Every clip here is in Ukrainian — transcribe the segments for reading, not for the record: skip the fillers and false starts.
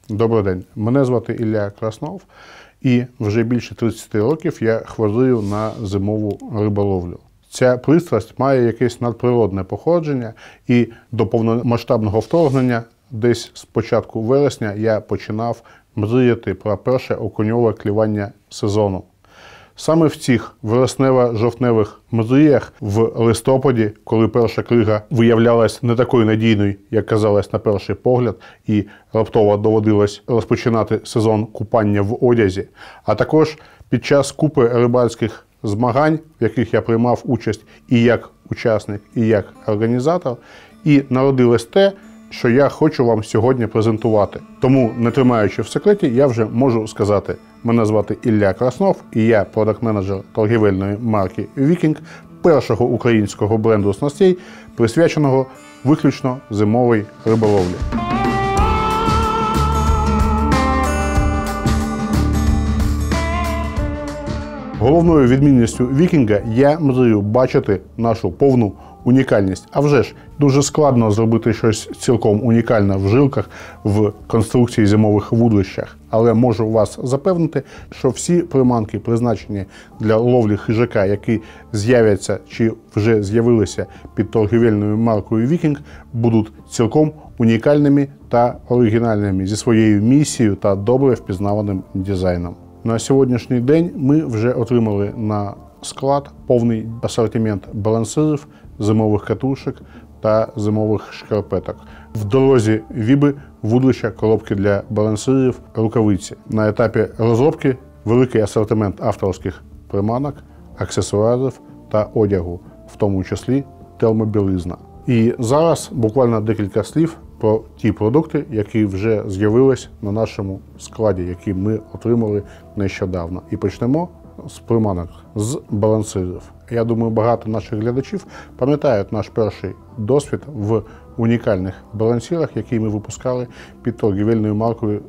Добрий день, мене звати Ілля Краснов, і вже більше 30 років я хвилюю на зимову риболовлю. Ця пристрасть має якесь надприродне походження, і до повномасштабного вторгнення, десь з початку вересня, я починав мріяти про перше окуньове клювання сезону. Саме в цих вереснево-жовтневих мріях в листопаді, коли перша крига виявлялась не такою надійною, як казалось на перший погляд, і раптово доводилось розпочинати сезон купання в одязі, а також під час купи рибальських змагань, в яких я приймав участь і як учасник, і як організатор, і народилось те, що я хочу вам сьогодні презентувати. Тому, не тримаючи в секреті, я вже можу сказати. Мене звати Ілля Краснов, і я продакт-менеджер торгівельної марки Viking, першого українського бренду снастей, присвяченого виключно зимовій риболовлі. Головною відмінністю Вікінга я мрію бачити нашу повну унікальність. А вже ж, дуже складно зробити щось цілком унікальне в жилках, в конструкції зимових вудлищах. Але можу вас запевнити, що всі приманки, призначені для ловлі хижака, які з'являться чи вже з'явилися під торгівельною маркою Viking, будуть цілком унікальними та оригінальними зі своєю місією та добре впізнаваним дизайном. На сьогоднішній день ми вже отримали на склад повний асортимент балансирів, зимових катушок та зимових шкарпеток. В дорозі віби, вудлища, коробки для балансирів, рукавиці. На етапі розробки великий асортимент авторських приманок, аксесуарів та одягу, в тому числі термобілизна. І зараз буквально декілька слів про ті продукти, які вже з'явились на нашому складі, які ми отримали нещодавно. І почнемо з приманок, з балансирів. Я думаю, багато наших глядачів пам'ятають наш перший досвід в унікальних балансирах, які ми випускали під торгівельною маркою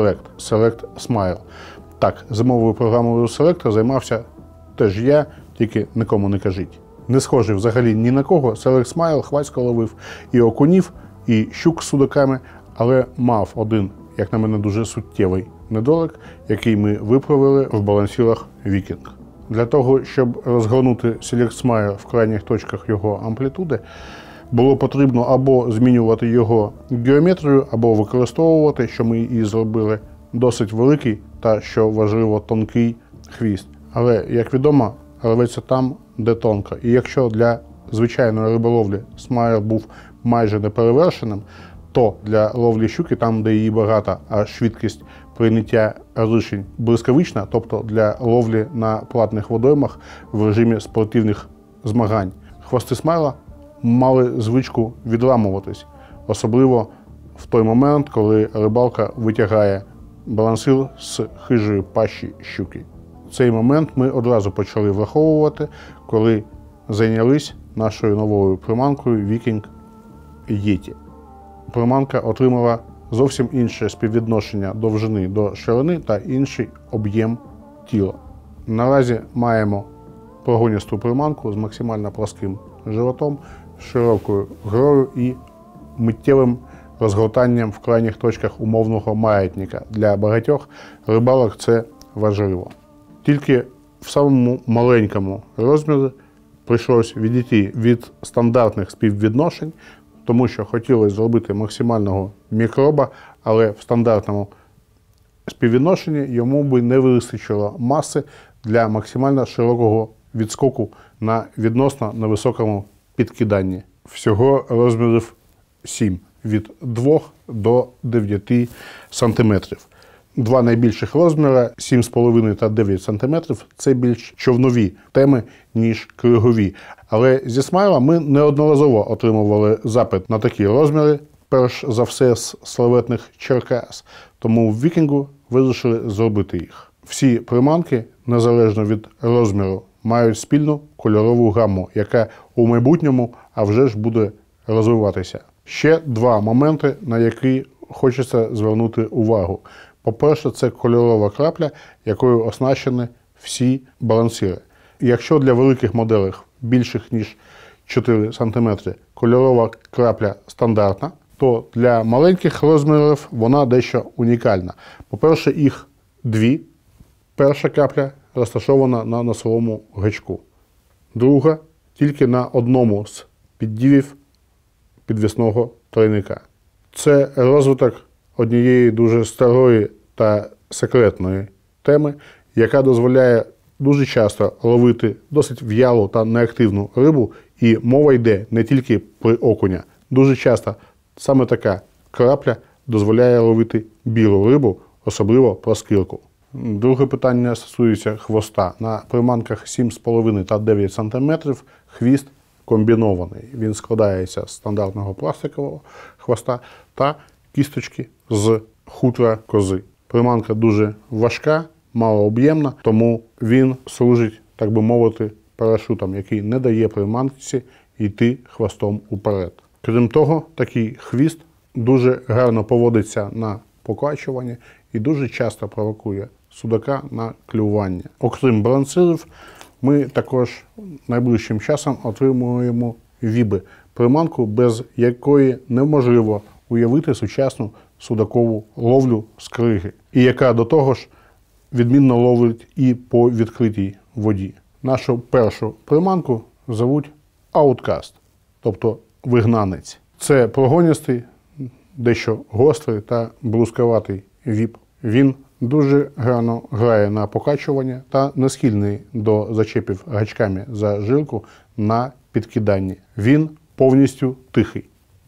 Select Smile. Так, зимовою програмою Select займався теж я, тільки нікому не кажіть. Не схожий взагалі ні на кого, Select Smile хвацько ловив і окунів, і щук з судаками, але мав один, як на мене, дуже суттєвий недолік, який ми виправили в балансирах Viking. Для того, щоб розгорнути Select Smile в крайніх точках його амплітуди, було потрібно або змінювати його геометрію, або використовувати, що ми і зробили, досить великий та, що важливо, тонкий хвіст. Але, як відомо, рветься там, де тонко. І якщо для звичайної риболовлі Smile був майже неперевершеним, то для ловлі щуки, там, де її багато, а швидкість прийняття рішень блискавична, тобто для ловлі на платних водоймах в режимі спортивних змагань, хвости Смайла мали звичку відламуватись, особливо в той момент, коли рибалка витягає балансир з хижої пащі щуки. Цей момент ми одразу почали враховувати, коли зайнялись нашою новою приманкою Viking Yeti. Приманка отримала зовсім інше співвідношення довжини до ширини та інший об'єм тіла. Наразі маємо прогоністу приманку з максимально пласким животом, широкою грою і миттєвим розгортанням в крайніх точках умовного маятника. Для багатьох рибалок це важливо. Тільки в самому маленькому розмірі прийшлось відійти від стандартних співвідношень, тому що хотілося зробити максимального мікроба, але в стандартному співвідношенні йому би не вистачило маси для максимально широкого відскоку на відносно невисокому підкиданні. Всього розмірів 7, від 2 до 9 см. Два найбільших розміри 7,5 та 9 см – це більш човнові теми, ніж кригові. Але зі Смайла ми неодноразово отримували запит на такі розміри, перш за все з славетних Черкас, тому в Вікінгу вирішили зробити їх. Всі приманки, незалежно від розміру, мають спільну кольорову гаму, яка у майбутньому, а вже ж, буде розвиватися. Ще два моменти, на які хочеться звернути увагу. По-перше, це кольорова крапля, якою оснащені всі балансири. Якщо для великих моделей більших ніж 4 см кольорова крапля стандартна, то для маленьких розмірів вона дещо унікальна. По-перше, їх дві. Перша крапля розташована на носовому гачку. Друга тільки на одному з піддівів підвісного тройника. Це розвиток однієї дуже старої та секретної теми, яка дозволяє дуже часто ловити досить в'ялу та неактивну рибу, і мова йде не тільки про окуня. Дуже часто саме така крапля дозволяє ловити білу рибу, особливо пласкирку. Друге питання стосується хвоста. На приманках 7,5 та 9 см хвіст комбінований. Він складається з стандартного пластикового хвоста та кісточки з хутра кози. Приманка дуже важка, малооб'ємна, тому він служить, так би мовити, парашутом, який не дає приманці йти хвостом уперед. Крім того, такий хвіст дуже гарно поводиться на покачуванні і дуже часто провокує судака на клювання. Окрім балансирів, ми також найближчим часом отримуємо віби – приманку, без якої неможливо уявити сучасну судакову ловлю з криги, і яка до того ж відмінно ловить і по відкритій воді. Нашу першу приманку звуть Outcast, тобто вигнанець. Це прогоністий, дещо гострий та брускаватий віп. Він дуже гарно грає на покачування та не схильний до зачепів гачками за жилку на підкиданні. Він повністю тихий.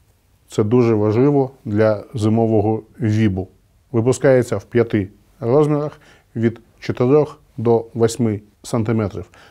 Це дуже важливо для зимового вібу. Випускається в 5 розмірах від 4 до 8 см.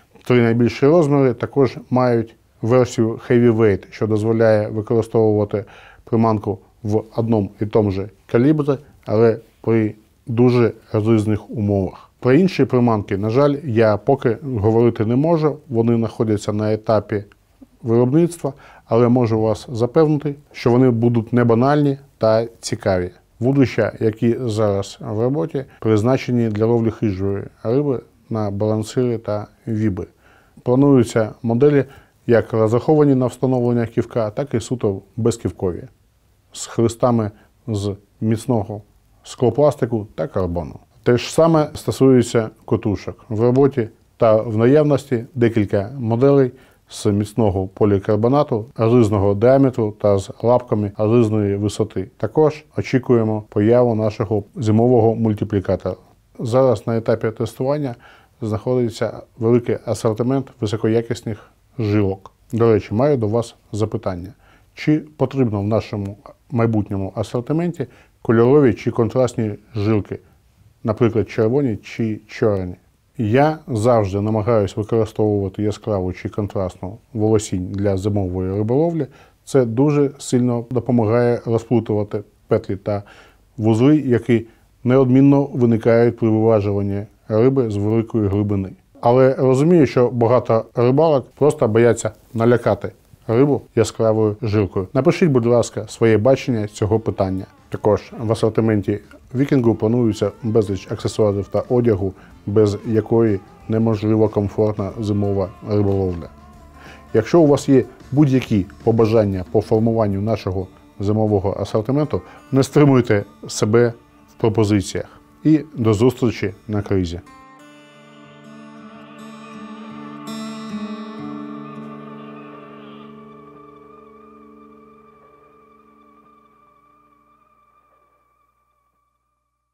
3 найбільші розміри також мають версію Heavyweight, що дозволяє використовувати приманку в одному і тому же калібрі, але при дуже різних умовах. Про інші приманки, на жаль, я поки говорити не можу. Вони знаходяться на етапі виробництва, але можу вас запевнити, що вони будуть не банальні та цікаві. Вудлища, які зараз в роботі, призначені для ловлі хижої риби на балансири та віби. Плануються моделі, як розраховані на встановлення ківка, так і суто безківкові, з хлистами з міцного склопластику та карбону. Те ж саме стосується котушок. В роботі та в наявності декілька моделей з міцного полікарбонату різного діаметру та з лапками різної висоти. Також очікуємо появу нашого зимового мультиплікатора. Зараз на етапі тестування знаходиться великий асортимент високоякісних жилок. До речі, маю до вас запитання. Чи потрібно в нашому майбутньому асортименті кольорові чи контрастні жилки, наприклад, червоні чи чорні? Я завжди намагаюся використовувати яскраву чи контрастну волосінь для зимової риболовлі. Це дуже сильно допомагає розплутувати петлі та вузли, які неодмінно виникають при виважуванні риби з великої глибини. Але розумію, що багато рибалок просто бояться налякати рибу яскравою жилкою. Напишіть, будь ласка, своє бачення цього питання. Також в асортименті Вікінгу планується безліч аксесуарів та одягу, без якої неможлива комфортна зимова риболовля. Якщо у вас є будь-які побажання по формуванню нашого зимового асортименту, не стримуйте себе в пропозиціях. І до зустрічі на кризі.